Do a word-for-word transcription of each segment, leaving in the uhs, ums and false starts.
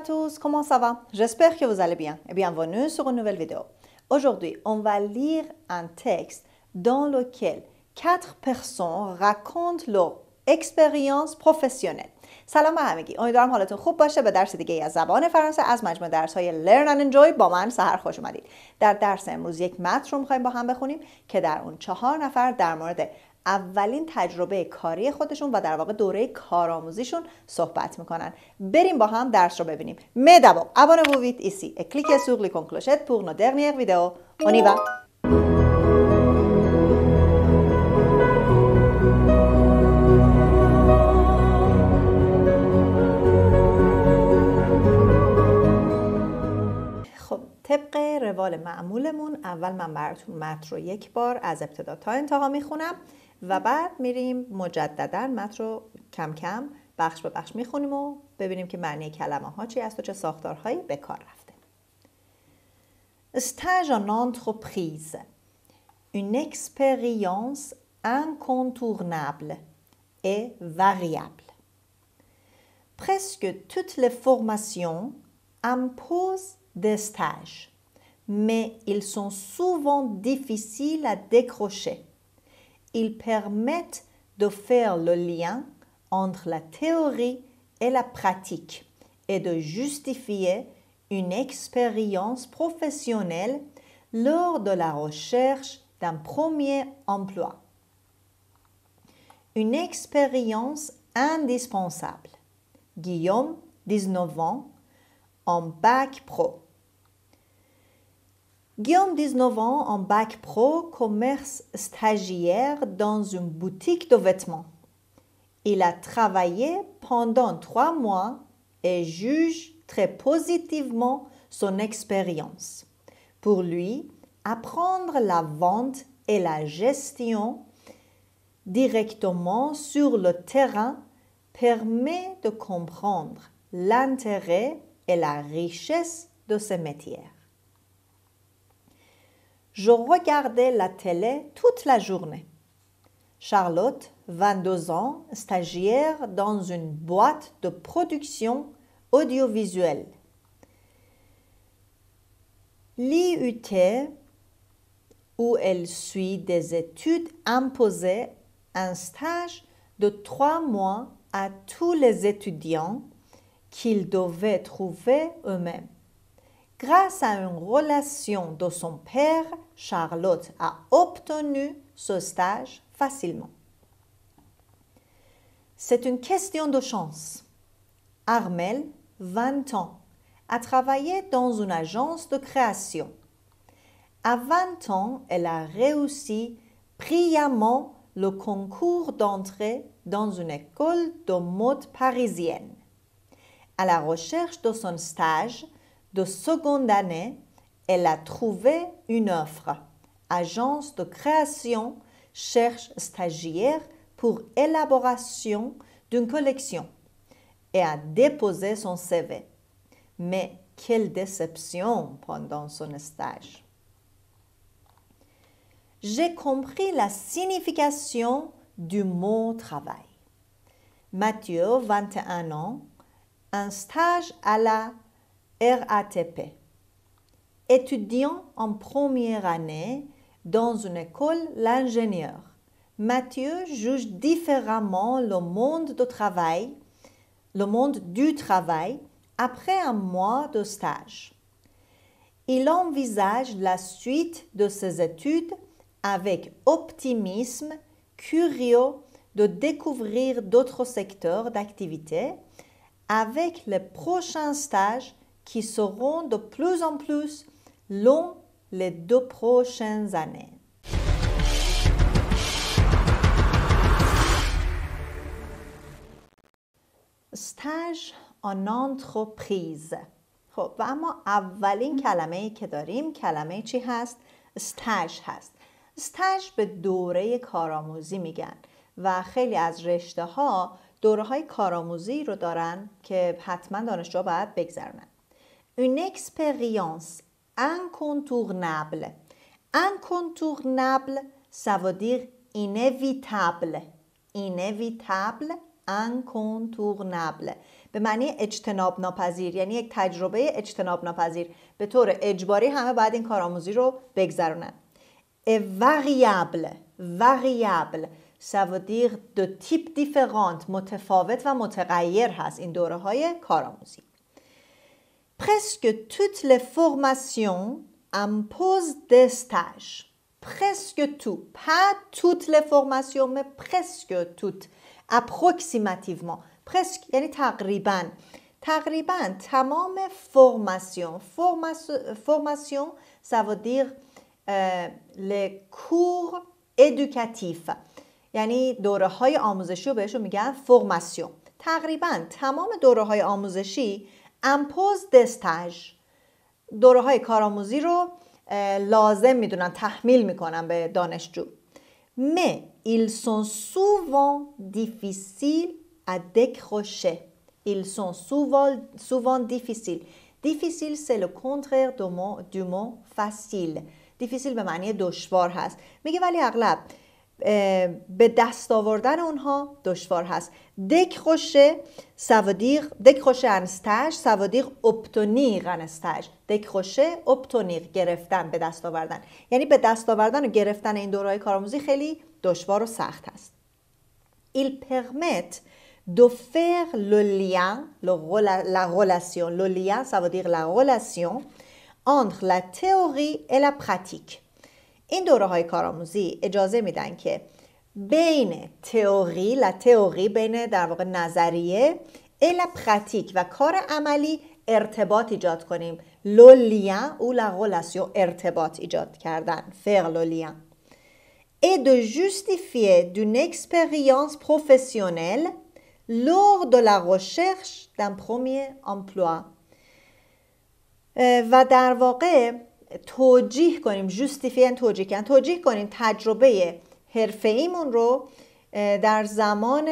à tous, comment ça va? J'espère que vous allez bien et bienvenue sur une nouvelle vidéo. Aujourd'hui, on va lire un texte dans lequel quatre personnes racontent leur expérience professionnelle. سلام همگی، امیدوارم حالتون خوب باشه. به درس دیگه از زبان فرانسه از مجموعه درس‌های Learn and Enjoy با من سحر خوش اومدید. در درس امروز یک متن رو می‌خوایم با هم بخونیم که در اون چهار نفر در مورد اولین تجربه کاری خودشون و در واقع دوره کارآموزیشون صحبت میکنن. بریم با هم درس رو ببینیم. Mais d'abord, abonnez-vous vite ici et cliquez sur l'icône clochette pour nos dernières vidéos. On y va. خب طبق روال معمولمون اول من براتون متن رو یک بار از ابتدا تا انتها میخونم و بعد میریم مجددا متن رو کم کم بخش به بخش میخونیم و ببینیم که معنی کلمه ها چی است و چه ساختارهایی به کار رفته. Stage en entreprise. Une expérience incontournable et variable. Presque toutes les formations imposent des stages, mais ils sont souvent difficiles à décrocher. Ils permettent de faire le lien entre la théorie et la pratique et de justifier une expérience professionnelle lors de la recherche d'un premier emploi. Une expérience indispensable. Guillaume, dix-neuf ans, en bac pro. Guillaume, dix-neuf ans, en bac pro, commerce stagiaire dans une boutique de vêtements. Il a travaillé pendant trois mois et juge très positivement son expérience. Pour lui, apprendre la vente et la gestion directement sur le terrain permet de comprendre l'intérêt et la richesse de ce métier. Je regardais la télé toute la journée. Charlotte, vingt-deux ans, stagiaire dans une boîte de production audiovisuelle. L'I U T, où elle suit des études, imposait un stage de trois mois à tous les étudiants qu'ils devaient trouver eux-mêmes. Grâce à une relation de son père, Charlotte a obtenu ce stage facilement. C'est une question de chance. Armelle, vingt ans, a travaillé dans une agence de création. À vingt ans, elle a réussi brillamment le concours d'entrée dans une école de mode parisienne. À la recherche de son stage de seconde année, elle a trouvé une offre. Agence de création cherche stagiaire pour élaboration d'une collection et a déposé son C V. Mais quelle déception pendant son stage! J'ai compris la signification du mot travail. Mathieu, vingt et un ans, un stage à la R A T P. Étudiant en première année dans une école l'ingénieur. Mathieu juge différemment le monde du travail, le monde du travail après un mois de stage. Il envisage la suite de ses études avec optimisme, curieux de découvrir d'autres secteurs d'activité avec les prochains stages qui seront de plus en plus longs les deux prochaines années. Stage en entreprise. خب و اما اولین کلمه‌ای که داریم کلمه چی هست؟ استاژ هست. استاژ به دوره کارآموزی میگن و خیلی از رشته ها دوره های کارآموزی رو دارن که حتما دانشجو باید بگذرونن. Une expérience incontournable. Incontournable, ça veut dire inévitable. Inévitable, incontournable. به معنی اجتناب ناپذیر، یعنی یک تجربه اجتناب ناپذیر. به طور اجباری همه باید این کارآموزی رو بگذرونن. variable variable ça veut dire de type différent، متفاوت و متغیر هست این دوره های کارآموزی. presque toutes les formations imposent des stages. presque tout, pas toutes les formations mais presque toutes, approximativement. presque یعنی تقریباً. تقریباً تمام فرماسیون formation ça veut dire euh, les cours éducatifs، یعنی دوره های آموزشی رو بهشون میگن فرماسیون. تقریباً تمام دوره های آموزشی امپوز دستاژ، دوره های کارآموزی رو لازم میدونن، تحمیل میکنن به دانشجو. mais ils sont souvent difficiles à décrocher. ils sont souvent souvent difficiles. difficile c'est le contraire du mot du mot facile. difficile به معنی دشوار هست. میگه ولی اغلب به دست آوردن اونها دشوار هست. décrocher ça veut dire décrocher un stage ça veut dire obtenir un stage. décrocher obtenir گرفتن، به دست آوردن، یعنی به دست آوردن و گرفتن این دوره‌های کارآموزی خیلی دشوار و سخت هست. ils permettent de faire le lien le, la relation le lien ça veut dire la relation entre la théorie et la pratique. این دوره های کارآموزی اجازه میدن که بین تئوری لا تئوری بین در واقع نظریه الا پراتیک و کار عملی ارتباط ایجاد کنیم. لو لین او لا relation ارتباط ایجاد کردن، faire le lien et de justifier d'une expérience professionnelle lors de la recherche d'un premier emploi. و در واقع توجیه کنیم، جوستیفین توجیه کنیم، توجیه کنیم تجربه حرفه‌ایمون رو در زمان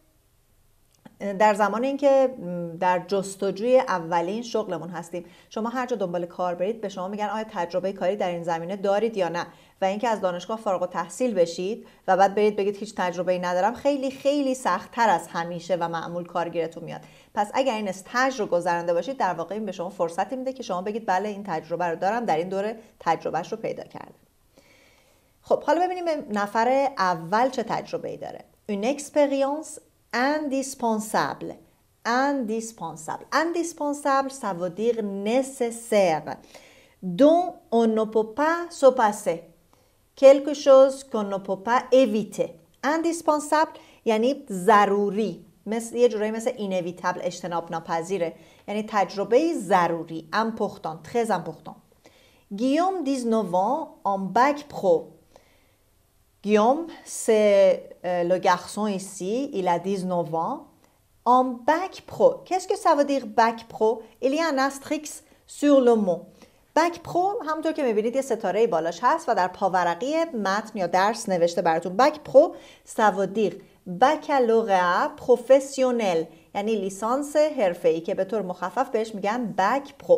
در زمان اینکه در جستجوی اولین شغلمون هستیم. شما هر جا دنبال کار برید به شما میگن آیا تجربه کاری در این زمینه دارید یا نه، و اینکه از دانشگاه فارغ التحصیل بشید و بعد برید بگید هیچ تجربه‌ای ندارم، خیلی خیلی سخت‌تر از همیشه و معمول کارگیرتون میاد. پس اگر این استاژ رو گذرانده باشید در واقع این به شما فرصتی میده که شما بگید بله این تجربه رو دارم، در این دوره تجربهش رو پیدا کردم. خب حالا ببینیم نفر اول چه تجربه‌ای داره. une expérience indispensable. indispensable indispensable ça veut dire nécessaire, dont on ne peut pas se passer, quelque chose qu'on ne peut pas éviter. indispensable یعنی ضروری، مثل یه جورایی مثل inevitable اجتناب ناپذیره، یعنی تجربه ضروری. important très important. Guillaume dix-neuf ans en bac pro. Guillaume, c'est euh, le garçon ici, il a dix-neuf ans, en bac pro. Qu'est-ce que ça veut dire bac pro? Il y a un astérisque sur le mot. bac pro همونطور که میبینید یه ستاره بالاش هست و در پاورقی متن یا درس نوشته براتون. bac pro ça veut dire baccalauréat professionnel، یعنی لیسانس حرفه‌ای که به طور مخفف بهش میگن bac pro.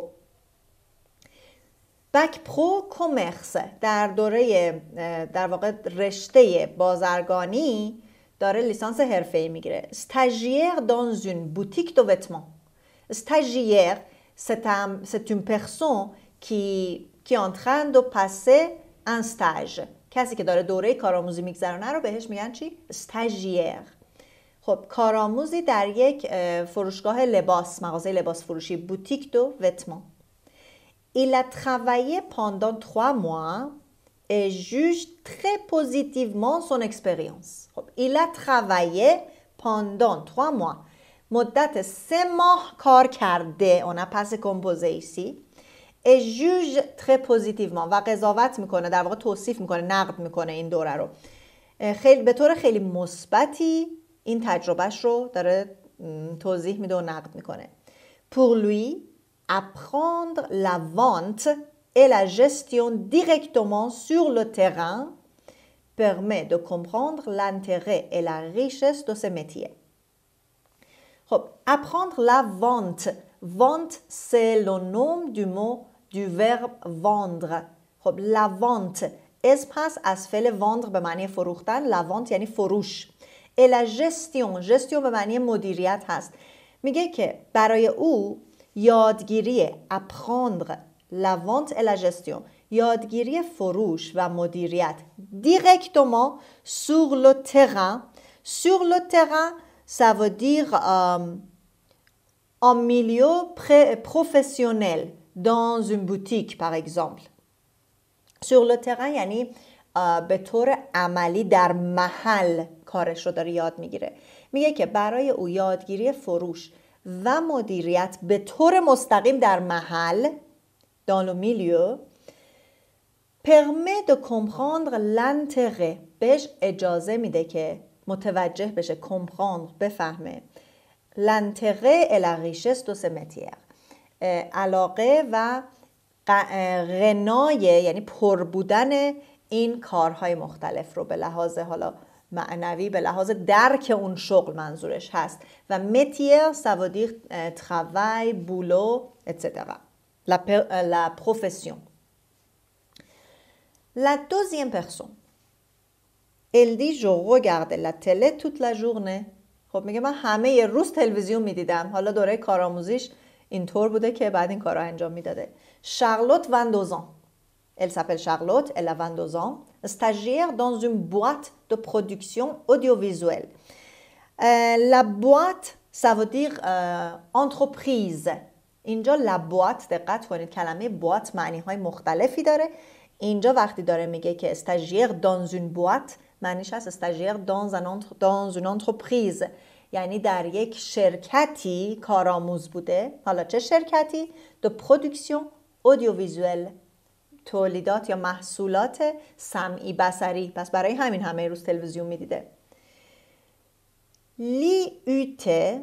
بک پرو کامرس در دوره در واقع رشته بازرگانی داره لیسانس حرفه‌ای میگیره. stagiaire dans une boutique de vêtements. stagiaire c'est un c'est une personne qui qui est en train de passer un stage. کسی که داره دوره کارآموزی میگذرونه رو بهش میگن چی؟ stagiaire. خب کارآموزی در یک فروشگاه لباس، مغازه لباس فروشی، بوتیک دو vêtements. Il a travaillé pendant trois mois et juge très positivement son expérience. Il a travaillé pendant trois mois. مدت سه ماه کار کرده. On a passé composé ici. Et juge très positivement. و قضاوت میکنه، در واقع توصیف میکنه، نقد میکنه این دوره رو. خیلی به طور خیلی مثبتی این تجربهش رو داره توضیح میده و نقد میکنه. Pour lui, apprendre la vente et la gestion directement sur le terrain permet de comprendre l'intérêt et la richesse de ce métier. خب, apprendre la vente. Vente, c'est le nom du mot du verbe vendre. خب, la vente. اسم هست از فعل vendre به معنی فروختن. La vente یعنی فروش. Et la gestion. Gestion به معنی مدیریت هست. میگه که برای او یادگیری apprendre la vente et la gestion، یادگیری فروش و مدیریت directement sur le terrain. Sur le terrain, ça veut dire euh, en milieu professionnel, dans une boutique par exemple. Sur le terrain یعنی به طور عملی در محل کارش رو داره یاد میگیره. میگه که برای او یادگیری فروش و مدیریت به طور مستقیم در محل dans le milieu permet de comprendre l'intérêt، بهش اجازه میده که متوجه بشه، comprendre بفهمه، l'intérêt et la richesse de ce métier، علاقه و غنای یعنی پر بودن این کارهای مختلف رو به لحاظ حالا معنوی، به لحاظ درک اون شغل منظورش هست. و métier ça veut dire travail, boulot, et cetera. La, la profession. La deuxième personne, elle dit je regarde la télé toute la journée. خب میگه من همه یه روز تلویزیون میدیدم. حالا دوره کارآموزیش اینطور بوده که بعد این کارا انجام میداده. Charlotte vingt-deux ans. Elle s'appelle Charlotte, elle a vingt-deux ans, stagiaire dans une boîte de production audiovisuelle. Euh, la boîte, ça veut dire euh, entreprise. اینجا la boîte، دقت کنید کلمه boîte معنی های مختلفی داره. اینجا وقتی داره میگه که stagiaire dans une boîte، معنیش هست stagiaire dans, un entre, dans une entreprise، یعنی در یک شرکتی کارآموز بوده. حالا چه شرکتی؟ de production audiovisuelle، تولیدات یا محصولات سمعی بصری. پس برای همین همه روز تلویزیون میدیده. لی اوته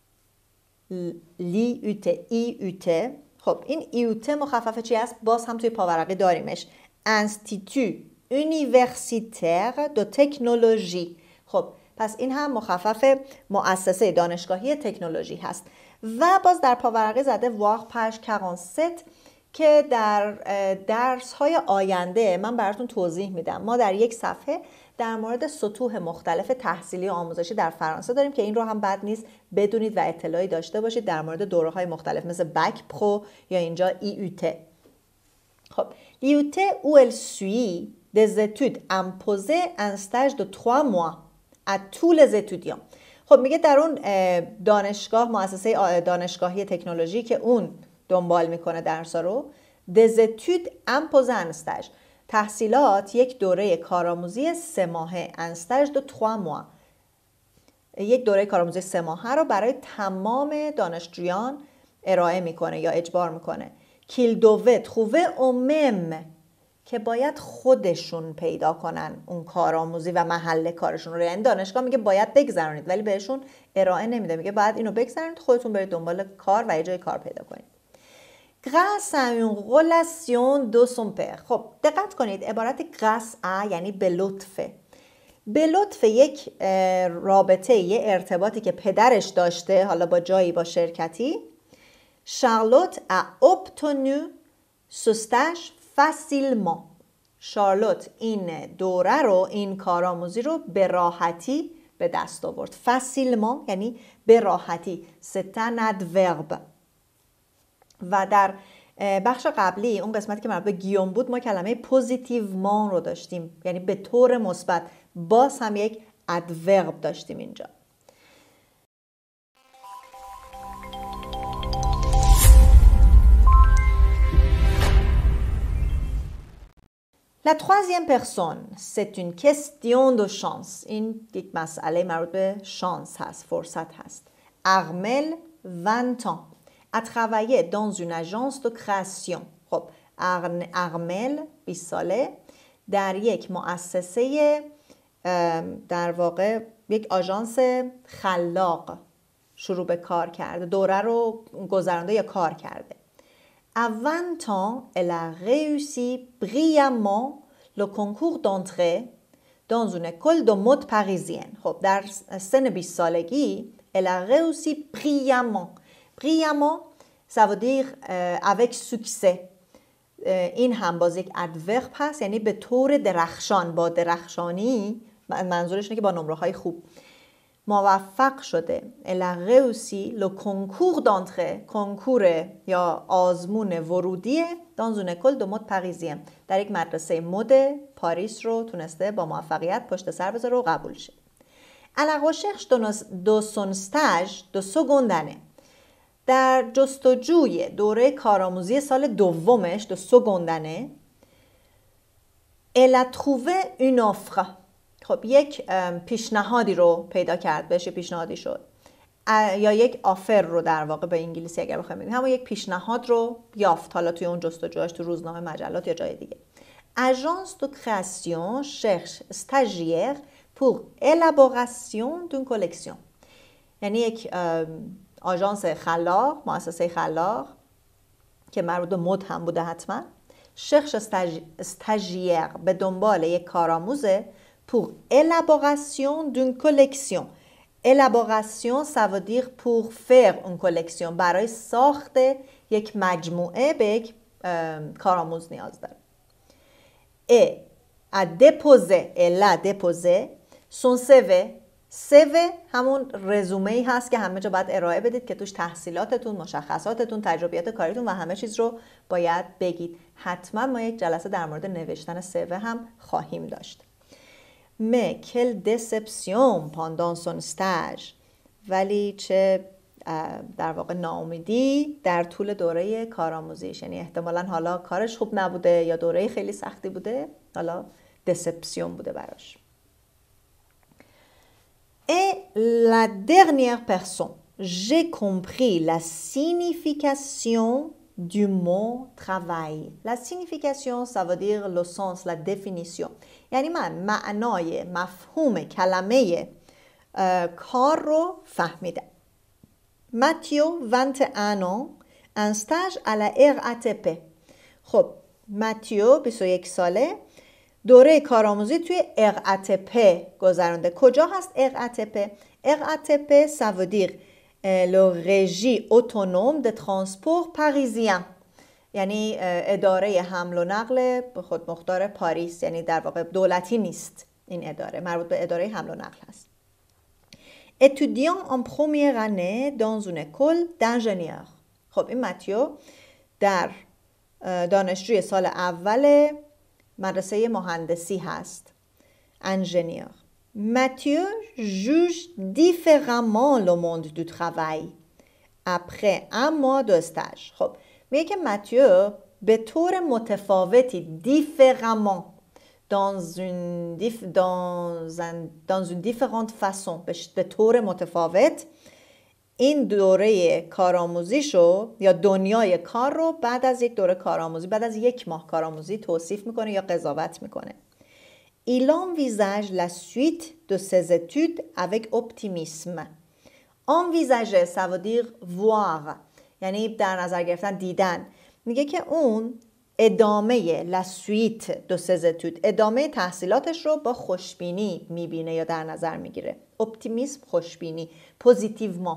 لی اوته ای اوته، خب این ایوته مخفف چی است؟ باز هم توی پاورقی داریمش. Institut Universitaire de Technologie. خب پس این هم مخفف مؤسسه دانشگاهی تکنولوژی هست. و باز در پاورقی زده واق پش چهارصد که در درس های آینده من براتون توضیح میدم. ما در یک صفحه در مورد سطوح مختلف تحصیلی و آموزشی در فرانسه داریم که این رو هم بد نیست بدونید و اطلاعی داشته باشید در مورد دوره های مختلف مثل بک پرو یا اینجا ای او تی. خب ای او تی où elle suit des études imposées un stage de trois mois à tous les étudiants. خب میگه در اون دانشگاه، مؤسسه دانشگاهی تکنولوژی که اون دنبال میکنه درسا رو، des études imposées un stage، تحصیلات یک دوره کارآموزی سه ماهه، un stage de trois mois، یک دوره کارآموزی سه ماهه رو برای تمام دانشجویان ارائه میکنه یا اجبار میکنه. qu'il devait trouver eux-mêmes، که باید خودشون پیدا کنن اون کارآموزی و محل کارشون رو. یعنی دانشگاه میگه باید بگذرونید ولی بهشون ارائه نمیده، میگه باید اینو بگذرونید، خودتون برید دنبال کار و یه جای کار پیدا کنید. grâce à une relation de son père. خب دقت کنید عبارت grâce à یعنی به لطفه. به لطف یک رابطه، یه ارتباطی که پدرش داشته، حالا با جایی، با شرکتی. Charlotte a obtenu ce stage facilement. شارلوت این دوره رو، این کارآموزی رو به راحتی به دست آورد. facilement یعنی به راحتی. c'est un adverbe. و در بخش قبلی اون قسمتی که مربوط به گیوم بود ما کلمه پوزیتیومان رو داشتیم، یعنی به طور مثبت. باز هم یک ادورب داشتیم اینجا. La troisième personne, c'est une question de chance. این یک مسئله مربوط به شانس هست، فرصت هست. Armel, vingt ans, a travaillé dans une agence de création. خب ارمل بیست ساله در یک مؤسسه، در واقع یک آژانس خلاق شروع به کار کرده، دوره رو گذرانده یا کار کرده. À vingt ans, elle a réussi brillamment le concours d'entrée dans une école de mode parisienne. خب در سن بیست سالگی elle a réussi brillamment. Brillamment, ça veut dire euh, avec succès. این هم باز یک ادورب هست، یعنی به طور درخشان، با درخشانی، منظورش اینه که با نمره های خوب. موفق شده. Elle a réussi le concours d'entrée. کنکور یا آزمون ورودی dans une école de mode parisienne. در یک مدرسه مد پاریس رو تونسته با موفقیت پشت سر بذاره و قبول شه. À la recherche de son stage de seconde année. در جستجوی دوره کارآموزی سال دومش de seconde année. Elle a trouvé une offre. خب یک پیشنهادی رو پیدا کرد، بهش پیشنهادی شد، یا یک آفر رو در واقع به انگلیسی اگر بخوایم بگیم، همون یک پیشنهاد رو یافت، حالا توی اون جستجوهاش تو روزنامه، مجلات یا جای دیگه. Agence de création cherche stagiaire pour élaboration d'une collection. یعنی یک آژانس خلاق، مؤسسه خلاق که مربوط به مد هم بوده حتما، cherche stagiaire به دنبال یک کارآموزه pour élaboration d'une collection. Élaboration, ça veut dire pour faire une collection. برای ساخت یک مجموعه به یک کارآموز نیاز داره. Et a déposé, elle a déposé son سی وی. سی وی همون رزومه‌ای هست که همه جا باید ارائه بدید که توش تحصیلاتتون، مشخصاتتون، تجربیات کاریتون و همه چیز رو باید بگید. حتما ما یک جلسه در مورد نوشتن سی وی هم خواهیم داشت. Mais quelle déception pendant son stage. ولی چه در واقع ناامیدی در طول دوره کارآموزیش. یعنی احتمالاً حالا کارش خوب نبوده یا دوره خیلی سختی بوده، حالا دسپسیون بوده براش. Et la dernière personne, j'ai compris la signification du mot travail. La signification, ça veut dire le sens, la définition. یعنی من معنای مفهوم کلمه کار رو فهمیدم. Mathieu, vingt et un ans, un stage à la ار ای تی پی. خب ماتیو بیست و یک ساله، دوره کارآموزی توی ار ای تی پی گذرونده. کجا هست ار ای تی پی؟ ار ای تی پی ça veut dire le régie autonome de transport parisien. یعنی اداره حمل و نقل خودمختار پاریس، یعنی در واقع دولتی نیست این اداره، مربوط به اداره حمل و نقل هست. étudiant en première année dans une école d'ingénieur. خب این ماتیو در دانشجوی سال اول مدرسه مهندسی هست. ingénieur. Mathieu juge différemment le monde du travail après un mois de stage. خب میگه که ماتیو به طور متفاوتی différemment dans une dif, dans un dans une différente façon به طور متفاوت این دوره کارآموزیشو یا دنیای کار رو بعد از یک دوره کارآموزی، بعد از یک ماه کارآموزی توصیف میکنه یا قضاوت میکنه. Il envisage la suite de ses études avec optimisme. Envisager, ça veut dire voir. یعنی در نظر گرفتن، دیدن. میگه که اون ادامه la suite de ses études، ادامه تحصیلاتش رو با خوشبینی میبینه یا در نظر میگیره. اپتیمیسم، خوشبینی، پوزیتیومان.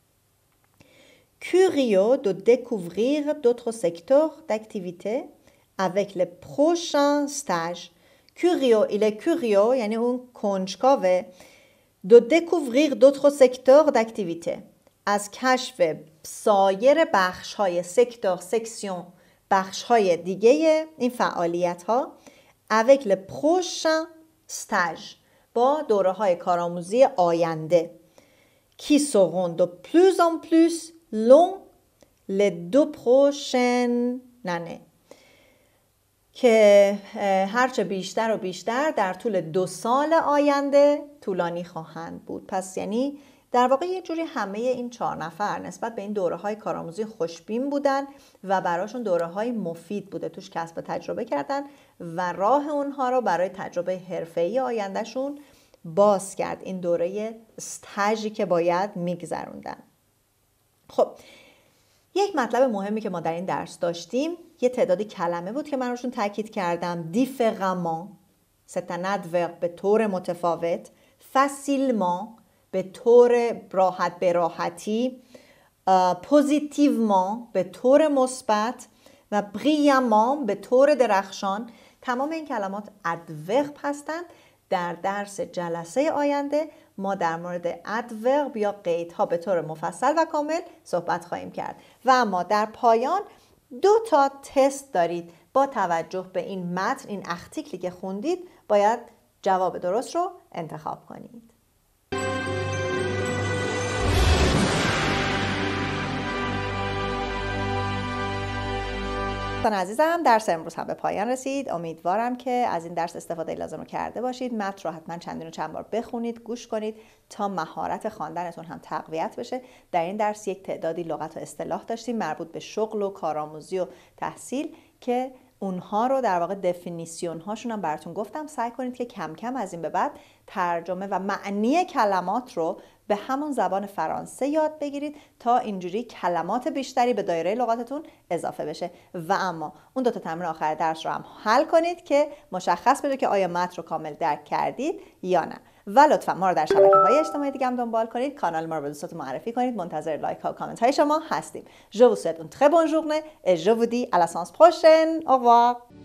Curieux de découvrir d'autres secteurs d'activité avec les prochains stages. Curieux, il est curieux یعنی اون کنجکاوه. De découvrir d'autres secteurs d'activité. از کشف سایر بخش های سکتور، سکسیون، بخش های دیگه این فعالیت ها avec le prochain stage با دوره های کارآموزی آینده qui seront de plus en plus longs les deux prochaines années که هرچه بیشتر و بیشتر در طول دو سال آینده طولانی خواهند بود. پس یعنی در واقع یه جوری همه این چهار نفر نسبت به این دوره های کارآموزی خوشبین بودن و براشون دوره های مفید بوده، توش کسب تجربه کردن و راه اونها رو برای تجربه حرفه‌ای آیندهشون باز کرد، این دوره استاژی که باید میگذروندن. خب یک مطلب مهمی که ما در این درس داشتیم یه تعدادی کلمه بود که من روشون تاکید کردم. différemment c'est un adverbe به طور متفاوت، facilement به طور راحت به راحتی، پوزیتیومان به طور مثبت و brillamment به طور درخشان. تمام این کلمات ادورب هستند. در درس جلسه آینده ما در مورد ادورب یا قیدها به طور مفصل و کامل صحبت خواهیم کرد و اما در پایان دو تا تست دارید. با توجه به این متن، این ارتیکلی که خوندید، باید جواب درست رو انتخاب کنید. دوستان عزیزم، درس امروز هم به پایان رسید. امیدوارم که از این درس استفاده لازم رو کرده باشید. متن رو حتما چندین و چند بار بخونید، گوش کنید تا مهارت خواندنتون هم تقویت بشه. در این درس یک تعدادی لغت و اصطلاح داشتیم مربوط به شغل و کارآموزی و تحصیل که اونها رو در واقع دفینیسیون هاشون هم براتون گفتم. سعی کنید که کم کم از این به بعد ترجمه و معنی کلمات رو به همون زبان فرانسه یاد بگیرید تا اینجوری کلمات بیشتری به دایره لغاتتون اضافه بشه. و اما اون دو تا تمرین آخر درس رو هم حل کنید که مشخص بشه که آیا متن رو کامل درک کردید یا نه. و لطفا ما رو در شبکه‌های اجتماعی دیگه هم دنبال کنید. کانال ما رو به دوستاتون معرفی کنید. منتظر لایک ها و کامنت های شما هستیم. Je vous souhaite une très bonne journée et je vous dis à la séance prochaine. Au revoir.